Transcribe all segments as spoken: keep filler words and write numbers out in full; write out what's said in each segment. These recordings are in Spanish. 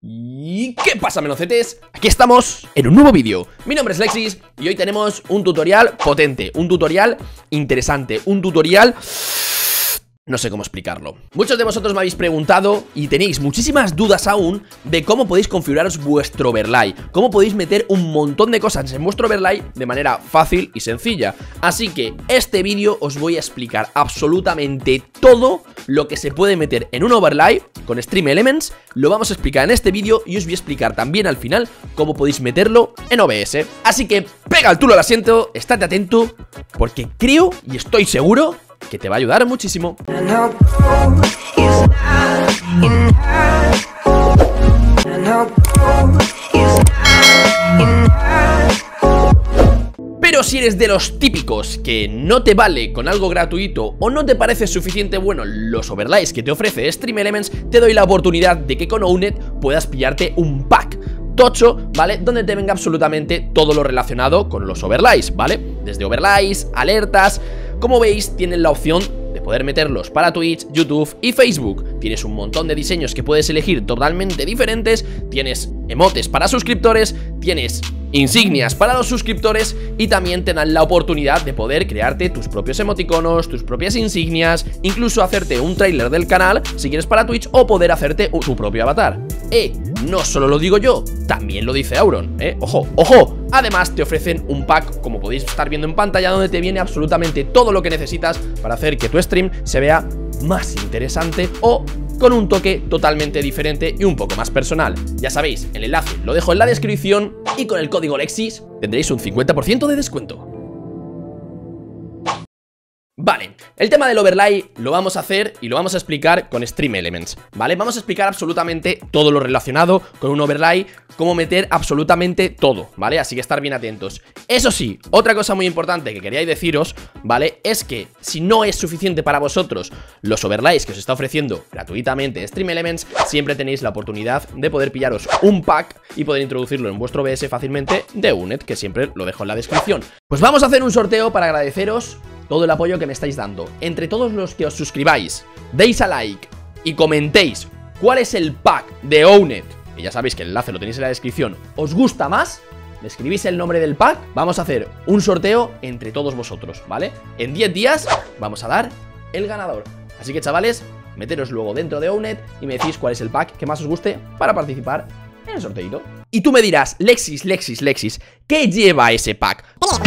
¿Y qué pasa, melocetes? Aquí estamos en un nuevo vídeo. Mi nombre es Lexis y hoy tenemos un tutorial potente, un tutorial interesante, un tutorial... no sé cómo explicarlo. Muchos de vosotros me habéis preguntado y tenéis muchísimas dudas aún de cómo podéis configuraros vuestro overlay, cómo podéis meter un montón de cosas en vuestro overlay de manera fácil y sencilla. Así que este vídeo os voy a explicar absolutamente todo lo que se puede meter en un overlay con Stream Elements. Lo vamos a explicar en este vídeo y os voy a explicar también al final cómo podéis meterlo en O B S. Así que pega el tulo al asiento, estate atento, porque creo y estoy seguro que te va a ayudar muchísimo. Pero si eres de los típicos que no te vale con algo gratuito o no te parece suficiente bueno los overlays que te ofrece Stream Elements, te doy la oportunidad de que con Owned puedas pillarte un pack tocho, ¿vale? Donde te venga absolutamente todo lo relacionado con los overlays, ¿vale? Desde overlays, alertas. Como veis, tienen la opción de poder meterlos para Twitch, YouTube y Facebook. Tienes un montón de diseños que puedes elegir totalmente diferentes. Tienes emotes para suscriptores, tienes insignias para los suscriptores y también te dan la oportunidad de poder crearte tus propios emoticonos, tus propias insignias, incluso hacerte un tráiler del canal si quieres para Twitch o poder hacerte tu propio avatar. Eh, no solo lo digo yo, también lo dice Auron, eh, ojo, ojo. Además te ofrecen un pack, como podéis estar viendo en pantalla, donde te viene absolutamente todo lo que necesitas para hacer que tu stream se vea más interesante o con un toque totalmente diferente y un poco más personal. Ya sabéis, el enlace lo dejo en la descripción y con el código Lexis tendréis un cincuenta por ciento de descuento. Vale, el tema del overlay lo vamos a hacer y lo vamos a explicar con Stream Elements, ¿vale? Vamos a explicar absolutamente todo lo relacionado con un overlay, cómo meter absolutamente todo, ¿vale? Así que estar bien atentos. Eso sí, otra cosa muy importante que quería deciros, ¿vale? Es que si no es suficiente para vosotros los overlays que os está ofreciendo gratuitamente Stream Elements, siempre tenéis la oportunidad de poder pillaros un pack y poder introducirlo en vuestro O B S fácilmente de Owned, que siempre lo dejo en la descripción. Pues vamos a hacer un sorteo para agradeceros todo el apoyo que me estáis dando. Entre todos los que os suscribáis, deis a like y comentéis cuál es el pack de Owned, que ya sabéis que el enlace lo tenéis en la descripción, ¿os gusta más? Me escribís el nombre del pack. Vamos a hacer un sorteo entre todos vosotros, ¿vale? En diez días vamos a dar el ganador. Así que, chavales, meteros luego dentro de Owned y me decís cuál es el pack que más os guste para participar en el sorteito. Y tú me dirás, Lexis, Lexis, Lexis, ¿qué lleva ese pack?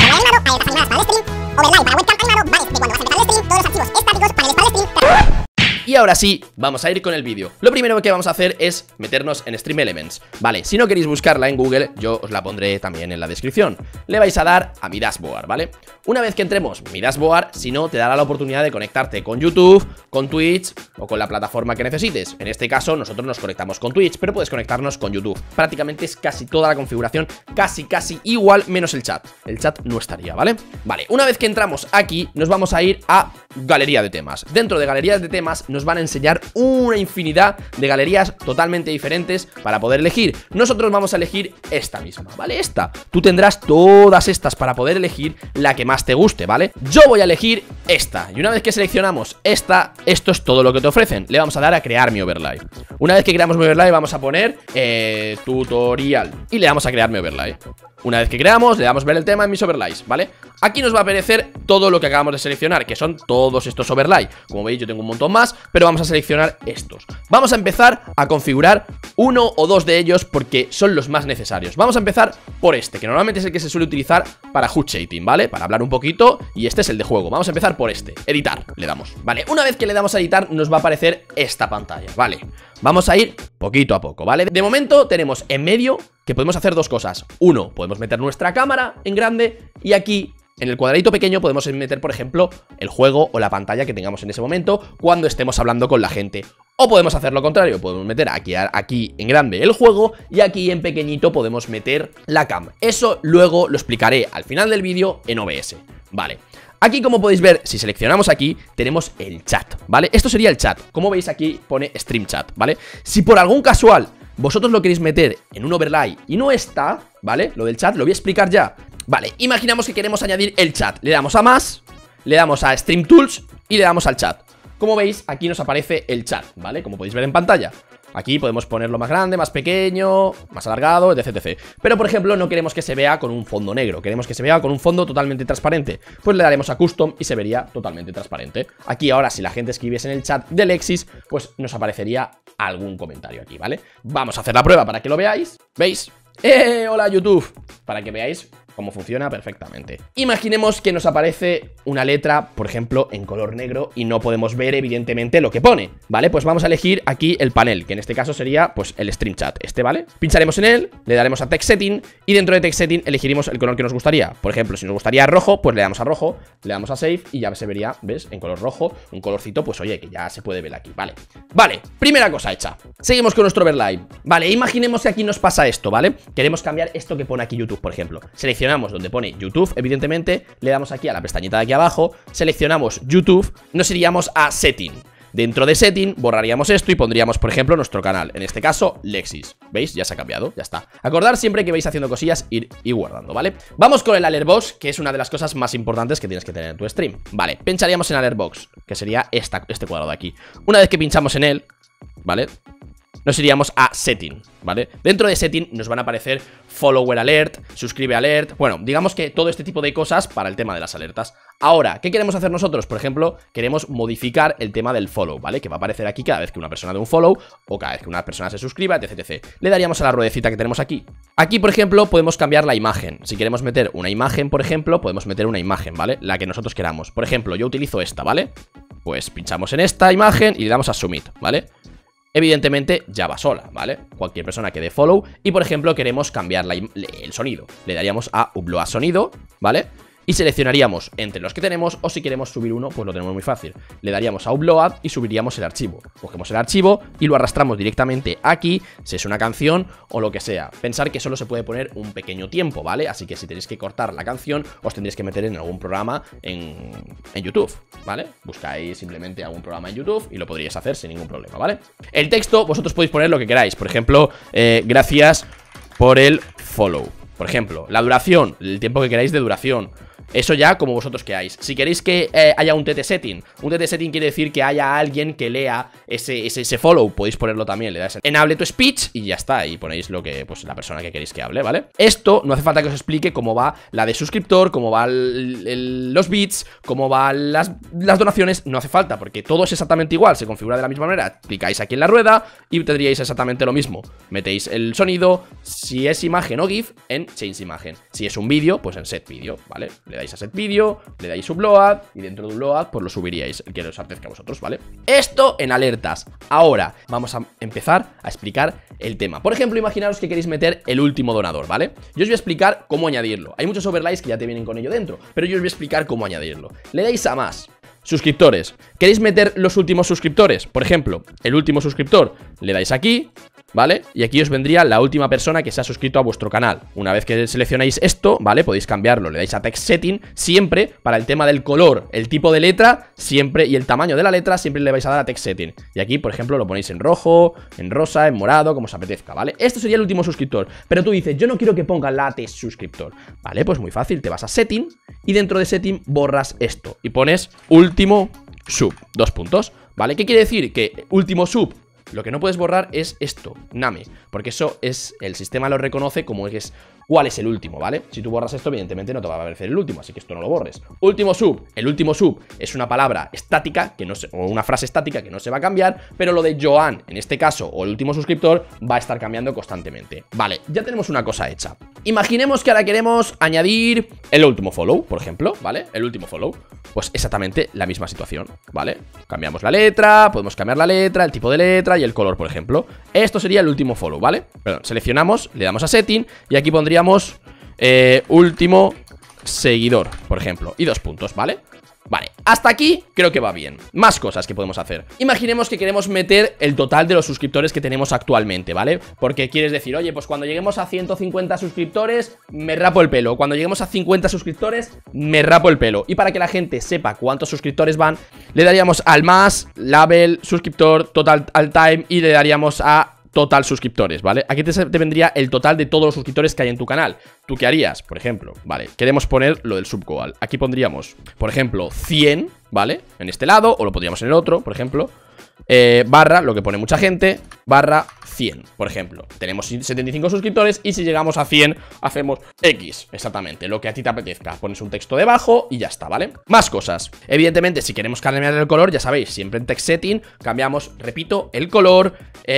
Overlay para webcam animado, vale, de cuando vas a empezar el stream, todos los archivos estáticos, paneles para el stream. Y ahora sí, vamos a ir con el vídeo. Lo primero que vamos a hacer es meternos en Stream Elements. Vale, si no queréis buscarla en Google, yo os la pondré también en la descripción. Le vais a dar a mi dashboard, ¿vale? Una vez que entremos mi dashboard, si no, te dará la oportunidad de conectarte con YouTube, con Twitch o con la plataforma que necesites. En este caso, nosotros nos conectamos con Twitch, pero puedes conectarnos con YouTube. Prácticamente es casi toda la configuración, casi, casi igual, menos el chat. El chat no estaría, ¿vale? Vale, una vez que entramos aquí, nos vamos a ir a Galería de temas. Dentro de Galerías de temas nos van a enseñar una infinidad de galerías totalmente diferentes para poder elegir. Nosotros vamos a elegir esta misma, ¿vale? Esta. Tú tendrás todas estas para poder elegir la que más te guste, ¿vale? Yo voy a elegir esta. Y una vez que seleccionamos esta, esto es todo lo que te ofrecen. Le vamos a dar a crear mi overlay. Una vez que creamos mi overlay vamos a poner eh, tutorial y le damos a crear mi overlay. Una vez que creamos, le damos ver el tema en mis overlays, ¿vale? Aquí nos va a aparecer todo lo que acabamos de seleccionar, que son todos estos overlays. Como veis, yo tengo un montón más, pero vamos a seleccionar estos. Vamos a empezar a configurar uno o dos de ellos porque son los más necesarios. Vamos a empezar por este, que normalmente es el que se suele utilizar para H U D shading, ¿vale? Para hablar un poquito, y este es el de juego. Vamos a empezar por este, editar, le damos, ¿vale? Una vez que le damos a editar, nos va a aparecer esta pantalla, ¿vale? Vamos a ir poquito a poco, ¿vale? De momento tenemos en medio que podemos hacer dos cosas. Uno, podemos meter nuestra cámara en grande y aquí en el cuadradito pequeño podemos meter, por ejemplo, el juego o la pantalla que tengamos en ese momento cuando estemos hablando con la gente. O podemos hacer lo contrario, podemos meter aquí, aquí en grande el juego y aquí en pequeñito podemos meter la cam. Eso luego lo explicaré al final del vídeo en O B S, ¿vale? Aquí, como podéis ver, si seleccionamos aquí, tenemos el chat, ¿vale? Esto sería el chat. Como veis aquí pone Stream Chat, ¿vale? Si por algún casual vosotros lo queréis meter en un overlay y no está, ¿vale? Lo del chat lo voy a explicar ya. Vale, imaginamos que queremos añadir el chat. Le damos a más, le damos a Stream Tools y le damos al chat. Como veis, aquí nos aparece el chat, ¿vale? Como podéis ver en pantalla. Aquí podemos ponerlo más grande, más pequeño, más alargado, etc, etcétera. Pero por ejemplo no queremos que se vea con un fondo negro, queremos que se vea con un fondo totalmente transparente. Pues le daremos a Custom y se vería totalmente transparente. Aquí ahora si la gente escribiese en el chat de Lexis, pues nos aparecería algún comentario aquí, ¿vale? Vamos a hacer la prueba para que lo veáis. ¿Veis? ¡Eh! ¡Hola YouTube! Para que veáis cómo funciona perfectamente. Imaginemos que nos aparece una letra, por ejemplo, en color negro y no podemos ver evidentemente lo que pone, ¿vale? Pues vamos a elegir aquí el panel, que en este caso sería pues el Stream Chat, este, ¿vale? Pincharemos en él, le daremos a Text Setting y dentro de Text Setting elegiremos el color que nos gustaría. Por ejemplo, si nos gustaría rojo, pues le damos a rojo, le damos a Save y ya se vería, ¿ves? En color rojo, un colorcito, pues oye, que ya se puede ver aquí, ¿vale? Vale, primera cosa hecha. Seguimos con nuestro overlay. Vale, imaginemos que aquí nos pasa esto, ¿vale? Queremos cambiar esto que pone aquí YouTube, por ejemplo. Seleccionamos donde pone YouTube, evidentemente, le damos aquí a la pestañita de aquí abajo, seleccionamos YouTube, nos iríamos a Setting. Dentro de Setting borraríamos esto y pondríamos, por ejemplo, nuestro canal, en este caso, Lexis. ¿Veis? Ya se ha cambiado, ya está. Acordar siempre que vais haciendo cosillas, ir y guardando, ¿vale? Vamos con el Alert Box, que es una de las cosas más importantes que tienes que tener en tu stream. Vale, pincharíamos en Alert Box, que sería esta, este cuadrado de aquí. Una vez que pinchamos en él, ¿vale? Nos iríamos a Setting, ¿vale? Dentro de Setting nos van a aparecer Follower Alert, Suscribe Alert. Bueno, digamos que todo este tipo de cosas para el tema de las alertas. Ahora, ¿qué queremos hacer nosotros? Por ejemplo, queremos modificar el tema del follow, ¿vale? Que va a aparecer aquí cada vez que una persona dé un follow o cada vez que una persona se suscriba, etc, etcétera. Le daríamos a la ruedecita que tenemos aquí. Aquí, por ejemplo, podemos cambiar la imagen. Si queremos meter una imagen, por ejemplo, podemos meter una imagen, ¿vale? La que nosotros queramos. Por ejemplo, yo utilizo esta, ¿vale? Pues pinchamos en esta imagen y le damos a Submit, ¿vale? Evidentemente ya va sola, ¿vale? Cualquier persona que dé follow. Y por ejemplo queremos cambiar la el sonido. Le daríamos a Upload sonido, ¿vale? Y seleccionaríamos entre los que tenemos, o si queremos subir uno, pues lo tenemos muy fácil. Le daríamos a Upload y subiríamos el archivo. Cogemos el archivo y lo arrastramos directamente aquí, si es una canción o lo que sea. Pensar que solo se puede poner un pequeño tiempo, ¿vale? Así que si tenéis que cortar la canción, os tendréis que meter en algún programa en, en YouTube, ¿vale? Buscáis simplemente algún programa en YouTube y lo podríais hacer sin ningún problema, ¿vale? El texto, vosotros podéis poner lo que queráis. Por ejemplo, eh, gracias por el follow. Por ejemplo, la duración, el tiempo que queráis de duración. Eso ya como vosotros queráis. Si queréis que eh, haya un T T setting, un T T setting quiere decir que haya alguien que lea ese, ese, ese follow. Podéis ponerlo también, le dais en Enable to Speech y ya está. Y ponéis lo que, pues la persona que queréis que hable, ¿vale? Esto no hace falta que os explique cómo va la de suscriptor, cómo va el, el, los bits, cómo van las, las donaciones. No hace falta, porque todo es exactamente igual. Se configura de la misma manera. Clicáis aquí en la rueda y tendríais exactamente lo mismo. Metéis el sonido, si es imagen o GIF, en Change Imagen. Si es un vídeo, pues en Set Video, ¿vale? Le dais a Set Video, le dais Upload y dentro de Upload pues lo subiríais, el que os apetezca a vosotros, ¿vale? Esto en alertas. Ahora vamos a empezar a explicar el tema. Por ejemplo, imaginaros que queréis meter el último donador, ¿vale? Yo os voy a explicar cómo añadirlo. Hay muchos overlays que ya te vienen con ello dentro, pero yo os voy a explicar cómo añadirlo. Le dais a más. Suscriptores. ¿Queréis meter los últimos suscriptores? Por ejemplo, el último suscriptor, le dais aquí, ¿vale? Y aquí os vendría la última persona que se ha suscrito a vuestro canal. Una vez que seleccionáis esto, ¿vale? Podéis cambiarlo, le dais a Text Setting. Siempre, para el tema del color, el tipo de letra, siempre, y el tamaño de la letra, siempre le vais a dar a Text Setting. Y aquí, por ejemplo, lo ponéis en rojo, en rosa, en morado, como os apetezca, ¿vale? Esto sería el último suscriptor. Pero tú dices, yo no quiero que ponga la T suscriptor, ¿vale? Pues muy fácil, te vas a Setting y dentro de Setting borras esto y pones último sub, dos puntos, ¿vale? ¿Qué quiere decir? Que último sub, lo que no puedes borrar es esto, Name, porque eso es, el sistema lo reconoce como que es cuál es el último, ¿vale? Si tú borras esto, evidentemente no te va a aparecer el último, así que esto no lo borres. Último sub, el último sub es una palabra estática, que no se, o una frase estática que no se va a cambiar, pero lo de Joan, en este caso, o el último suscriptor, va a estar cambiando constantemente. Vale, ya tenemos una cosa hecha. Imaginemos que ahora queremos añadir el último follow, por ejemplo, ¿vale? El último follow, pues exactamente la misma situación, ¿vale? Cambiamos la letra, podemos cambiar la letra, el tipo de letra y el color, por ejemplo. Esto sería el último follow, ¿vale? Perdón, seleccionamos, le damos a Setting y aquí pondríamos eh, último seguidor, por ejemplo, y dos puntos, ¿vale? Vale, hasta aquí creo que va bien. Más cosas que podemos hacer. Imaginemos que queremos meter el total de los suscriptores que tenemos actualmente, ¿vale? Porque quieres decir, oye, pues cuando lleguemos a ciento cincuenta suscriptores me rapo el pelo. Cuando lleguemos a cincuenta suscriptores me rapo el pelo. Y para que la gente sepa cuántos suscriptores van, le daríamos al más, label, suscriptor, total al time y le daríamos a total suscriptores, ¿vale? Aquí te, te vendría el total de todos los suscriptores que hay en tu canal. ¿Tú qué harías? Por ejemplo, vale, queremos poner lo del subgoal. Aquí pondríamos, por ejemplo, cien, ¿vale? En este lado, o lo podríamos en el otro, por ejemplo. eh, barra, lo que pone mucha gente, barra cien, por ejemplo. Tenemos setenta y cinco suscriptores y si llegamos a cien hacemos X, exactamente, lo que a ti te apetezca. Pones un texto debajo y ya está, ¿vale? Más cosas. Evidentemente, si queremos cambiar el color, ya sabéis, siempre en text setting cambiamos, repito, el color,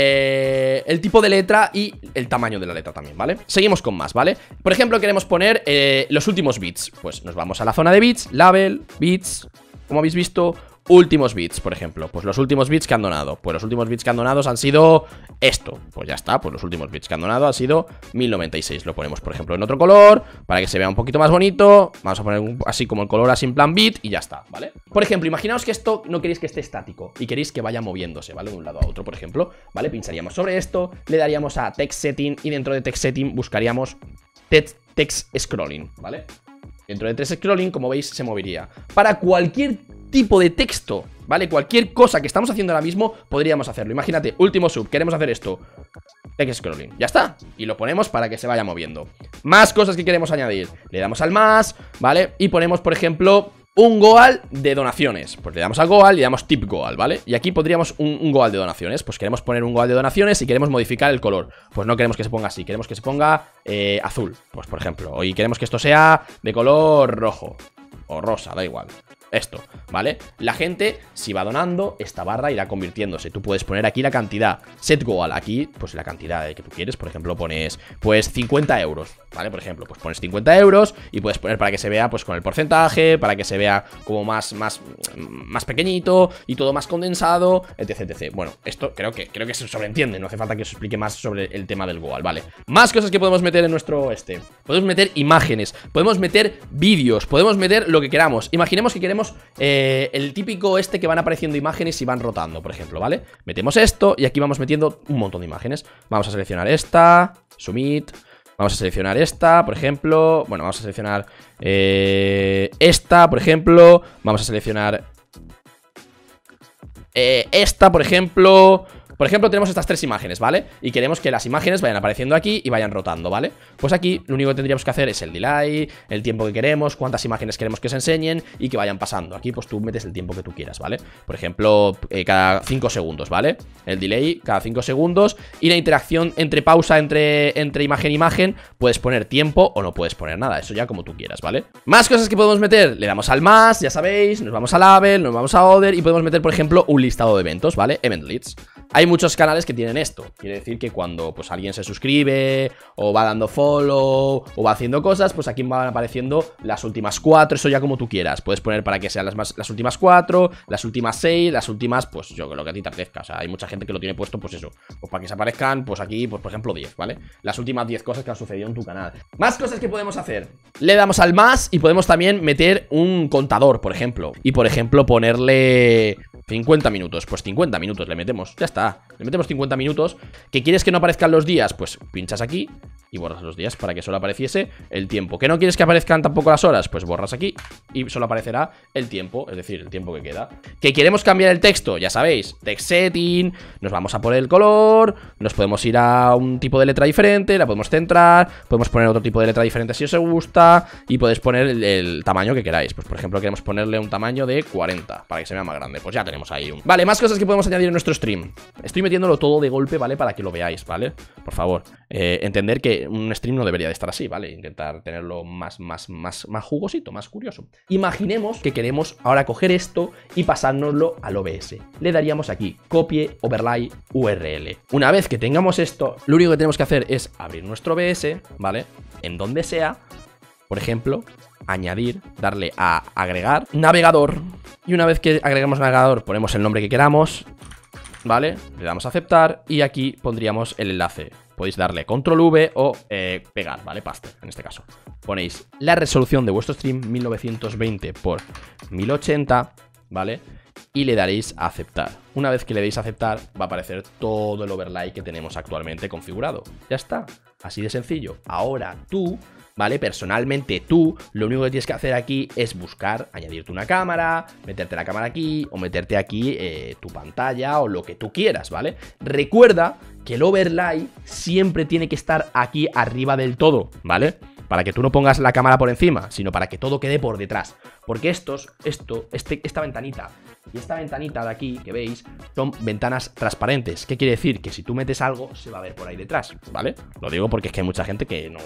eh, el tipo de letra y el tamaño de la letra también, ¿vale? Seguimos con más, ¿vale? Por ejemplo, queremos poner eh, los últimos bits. Pues nos vamos a la zona de bits, label, bits, como habéis visto, últimos bits, por ejemplo. Pues los últimos bits que han donado. Pues los últimos bits que han donado han sido esto. Pues ya está, pues los últimos bits que han donado han sido mil noventa y seis. Lo ponemos, por ejemplo, en otro color para que se vea un poquito más bonito. Vamos a poner un, así como el color así en plan bit y ya está, ¿vale? Por ejemplo, imaginaos que esto no queréis que esté estático y queréis que vaya moviéndose, ¿vale? De un lado a otro, por ejemplo, ¿vale? Pincharíamos sobre esto, le daríamos a text setting y dentro de text setting buscaríamos text, text scrolling, ¿vale? Dentro de text scrolling, como veis, se movería. Para cualquier tipo de texto, ¿vale? Cualquier cosa que estamos haciendo ahora mismo podríamos hacerlo. Imagínate, último sub, queremos hacer esto, text scrolling, ya está. Y lo ponemos para que se vaya moviendo. Más cosas que queremos añadir. Le damos al más, ¿vale? Y ponemos, por ejemplo, un goal de donaciones. Pues le damos a goal y le damos tip goal, ¿vale? Y aquí pondríamos un, un goal de donaciones. Pues queremos poner un goal de donaciones y queremos modificar el color. Pues no queremos que se ponga así, queremos que se ponga eh, azul, pues por ejemplo. Y queremos que esto sea de color rojo o rosa, da igual. Esto, ¿vale? La gente, si va donando, esta barra irá convirtiéndose. Tú puedes poner aquí la cantidad. Set goal, aquí, pues la cantidad que tú quieres. Por ejemplo, pones, pues, cincuenta euros, ¿vale? Por ejemplo, pues pones cincuenta euros y puedes poner para que se vea, pues, con el porcentaje, para que se vea como más, más, más pequeñito y todo más condensado, etc, etcétera. Bueno, esto creo que, creo que se sobreentiende. No hace falta que os explique más sobre el tema del goal, ¿vale? Más cosas que podemos meter en nuestro este. Podemos meter imágenes, podemos meter vídeos, podemos meter lo que queramos. Imaginemos que queremos Eh, el típico este que van apareciendo imágenes y van rotando, por ejemplo, ¿vale? Metemos esto y aquí vamos metiendo un montón de imágenes. Vamos a seleccionar esta, submit. Vamos a seleccionar esta, por ejemplo. Bueno, vamos a seleccionar eh, esta, por ejemplo. Vamos a seleccionar eh, esta, por ejemplo. Por ejemplo, tenemos estas tres imágenes, ¿vale? Y queremos que las imágenes vayan apareciendo aquí y vayan rotando, ¿vale? Pues aquí lo único que tendríamos que hacer es el delay, el tiempo que queremos, cuántas imágenes queremos que se enseñen y que vayan pasando. Aquí pues tú metes el tiempo que tú quieras, ¿vale? Por ejemplo, eh, cada cinco segundos, ¿vale? El delay cada cinco segundos y la interacción entre pausa, entre, entre imagen e imagen, puedes poner tiempo o no puedes poner nada, eso ya como tú quieras, ¿vale? Más cosas que podemos meter, le damos al más, ya sabéis, nos vamos a label, nos vamos a other y podemos meter, por ejemplo, un listado de eventos, ¿vale? Event leads. Hay muchos canales que tienen esto. Quiere decir que cuando pues alguien se suscribe o va dando follow o va haciendo cosas, pues aquí van apareciendo las últimas cuatro. Eso ya como tú quieras. Puedes poner para que sean las, más, las últimas cuatro, las últimas seis, las últimas, pues yo lo que a ti te apetezca. O sea, hay mucha gente que lo tiene puesto, pues eso, pues para que se aparezcan, pues aquí, pues por ejemplo diez, ¿vale? Las últimas diez cosas que han sucedido en tu canal. Más cosas que podemos hacer. Le damos al más y podemos también meter un contador, por ejemplo. Y por ejemplo ponerle cincuenta minutos, pues cincuenta minutos le metemos, ya está, le metemos cincuenta minutos. ¿Que quieres que no aparezcan los días? Pues pinchas aquí y borras los días para que solo apareciese el tiempo. ¿Que no quieres que aparezcan tampoco las horas? Pues borras aquí y solo aparecerá el tiempo, es decir, el tiempo que queda. ¿Que queremos cambiar el texto? Ya sabéis, text setting, nos vamos a poner el color, nos podemos ir a un tipo de letra diferente, la podemos centrar, podemos poner otro tipo de letra diferente si os gusta y podéis poner el, el tamaño que queráis. Pues por ejemplo queremos ponerle un tamaño de cuarenta para que se vea más grande, pues ya tenemos ahí un... Vale, más cosas que podemos añadir en nuestro stream. Estoy metiéndolo todo de golpe, ¿vale? Para que lo veáis, ¿vale? Por favor, eh, entender que un stream no debería de estar así, ¿vale? Intentar tenerlo más, más, más, más jugosito, más curioso. Imaginemos que queremos ahora coger esto y pasárnoslo al O B S. Le daríamos aquí, copie, overlay, U R L. Una vez que tengamos esto, lo único que tenemos que hacer es abrir nuestro O B S, ¿vale? En donde sea, por ejemplo, añadir, darle a agregar navegador. Y una vez que agregamos navegador, ponemos el nombre que queramos, ¿vale? Le damos a aceptar y aquí pondríamos el enlace. Podéis darle control V o eh, pegar, ¿vale? Paste, en este caso. Ponéis la resolución de vuestro stream, mil novecientos veinte por mil ochenta, ¿vale? Y le daréis a aceptar. Una vez que le deis a aceptar, va a aparecer todo el overlay que tenemos actualmente configurado. Ya está, así de sencillo. Ahora tú... ¿vale? Personalmente tú, lo único que tienes que hacer aquí es buscar, añadirte una cámara, meterte la cámara aquí o meterte aquí eh, tu pantalla o lo que tú quieras, ¿vale? Recuerda que el overlay siempre tiene que estar aquí arriba del todo, ¿vale? para que tú no pongas la cámara por encima, sino para que todo quede por detrás. Porque estos, esto, este, esta ventanita y esta ventanita de aquí, que veis, son ventanas transparentes. ¿Qué quiere decir? Que si tú metes algo, se va a ver por ahí detrás, ¿vale? Lo digo porque es que hay mucha gente que no...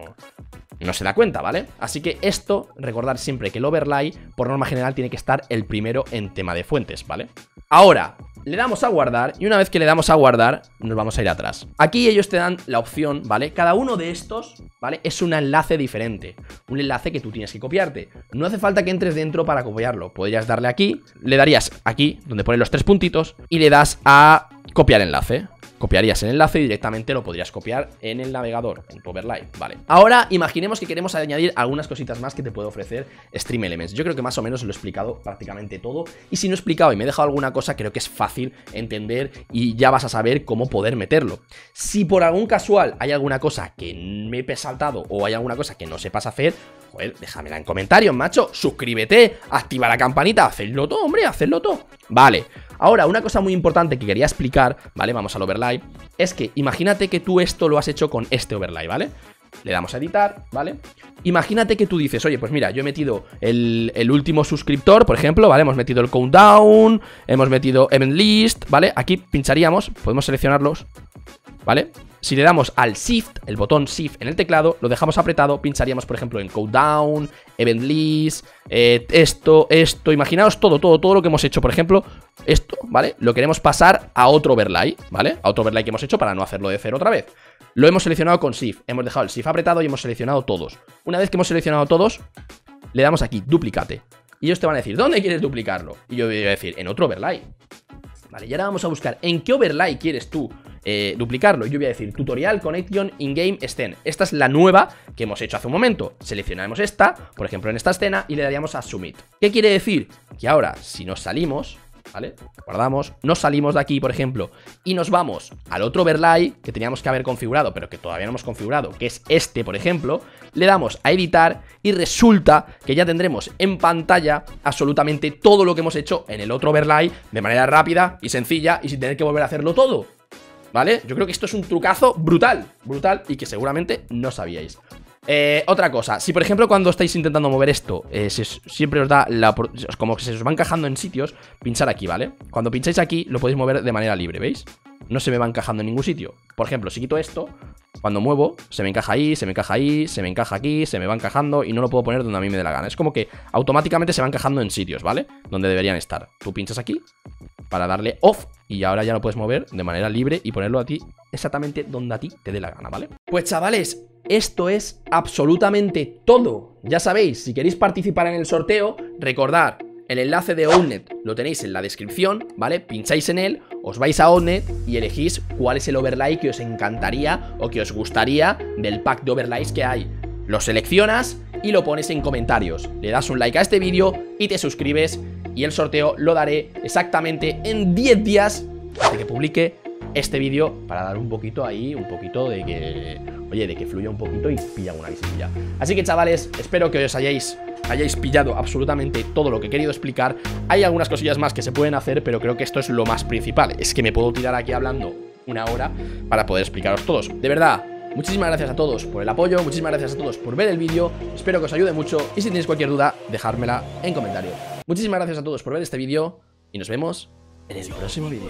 no se da cuenta, ¿vale? Así que esto, recordar siempre que el overlay, por norma general, tiene que estar el primero en tema de fuentes, ¿vale? Ahora, le damos a guardar y una vez que le damos a guardar, nos vamos a ir atrás. Aquí ellos te dan la opción, ¿vale? Cada uno de estos, ¿vale? Es un enlace diferente, un enlace que tú tienes que copiarte. No hace falta que entres dentro para copiarlo. Podrías darle aquí, le darías aquí, donde pone los tres puntitos, y le das a copiar enlace. Copiarías el enlace y directamente lo podrías copiar en el navegador, en tu overlay, vale. Ahora imaginemos que queremos añadir algunas cositas más que te puede ofrecer Stream Elements. Yo creo que más o menos lo he explicado prácticamente todo, y si no he explicado y me he dejado alguna cosa, creo que es fácil entender y ya vas a saber cómo poder meterlo. Si por algún casual hay alguna cosa que me he saltado o hay alguna cosa que no sepas hacer, joder, déjamela en comentarios, macho. Suscríbete, activa la campanita, hacedlo todo, hombre, hacedlo todo. Vale. Ahora, una cosa muy importante que quería explicar, ¿vale? Vamos al overlay. Es que imagínate que tú esto lo has hecho con este overlay, ¿vale? Le damos a editar, ¿vale? Imagínate que tú dices, oye, pues mira, yo he metido el, el último suscriptor, por ejemplo, ¿vale? Hemos metido el countdown, hemos metido event list, ¿vale? Aquí pincharíamos, podemos seleccionarlos, ¿vale? Si le damos al Shift, el botón Shift en el teclado, lo dejamos apretado, pincharíamos, por ejemplo, en countdown, event list, eh, esto, esto, imaginaos todo, todo, todo lo que hemos hecho, por ejemplo, esto, ¿vale? Lo queremos pasar a otro overlay, ¿vale? A otro overlay que hemos hecho para no hacerlo de cero otra vez. Lo hemos seleccionado con Shift, hemos dejado el Shift apretado y hemos seleccionado todos. Una vez que hemos seleccionado todos, le damos aquí, duplicate. Y ellos te van a decir, ¿dónde quieres duplicarlo? Y yo voy a decir, en otro overlay. Vale, y ahora vamos a buscar en qué overlay quieres tú eh, duplicarlo. Yo voy a decir tutorial connection in-game scene. Esta es la nueva que hemos hecho hace un momento. Seleccionamos esta, por ejemplo en esta escena, y le daríamos a submit. ¿Qué quiere decir? Que ahora si nos salimos, ¿vale? Guardamos, nos salimos de aquí, por ejemplo, y nos vamos al otro overlay que teníamos que haber configurado, pero que todavía no hemos configurado, que es este, por ejemplo. Le damos a editar y resulta que ya tendremos en pantalla absolutamente todo lo que hemos hecho en el otro overlay de manera rápida y sencilla y sin tener que volver a hacerlo todo, ¿vale? Yo creo que esto es un trucazo brutal, brutal, y que seguramente no sabíais. Eh, otra cosa, si por ejemplo cuando estáis intentando mover esto eh, se, siempre os da la, como que se os va encajando en sitios, pinchar aquí, ¿vale? Cuando pincháis aquí lo podéis mover de manera libre, ¿veis? No se me va encajando en ningún sitio. Por ejemplo, si quito esto, cuando muevo, se me encaja ahí, se me encaja ahí, se me encaja aquí, se me va encajando y no lo puedo poner donde a mí me dé la gana. Es como que automáticamente se va encajando en sitios, ¿vale? Donde deberían estar. Tú pinchas aquí para darle off y ahora ya lo puedes mover de manera libre y ponerlo a ti exactamente donde a ti te dé la gana, ¿vale? Pues chavales, esto es absolutamente todo. Ya sabéis, si queréis participar en el sorteo, recordad, el enlace de Ownet lo tenéis en la descripción, ¿vale? Pincháis en él, os vais a Ownet y elegís cuál es el overlay que os encantaría o que os gustaría del pack de overlays que hay. Lo seleccionas y lo pones en comentarios. Le das un like a este vídeo y te suscribes, y el sorteo lo daré exactamente en diez días de que publique este vídeo, para dar un poquito ahí, un poquito de que, oye, de que fluya un poquito y pilla una visilla. Así que chavales, espero que os hayáis hayáis pillado absolutamente todo lo que he querido explicar. Hay algunas cosillas más que se pueden hacer, pero creo que esto es lo más principal. Es que me puedo tirar aquí hablando una hora para poder explicaros todos. De verdad, muchísimas gracias a todos por el apoyo, muchísimas gracias a todos por ver el vídeo. Espero que os ayude mucho y si tenéis cualquier duda, dejármela en comentario. Muchísimas gracias a todos por ver este vídeo y nos vemos en el próximo vídeo.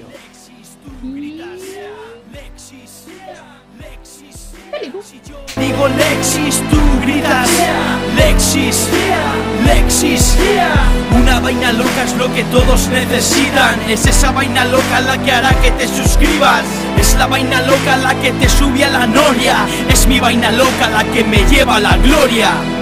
Digo Lexis, tú gritas Lexis, Lexis. Una vaina loca es lo que todos necesitan. Es esa vaina loca la que hará que te suscribas. Es la vaina loca la que te sube a la noria. Es mi vaina loca la que me lleva a la gloria.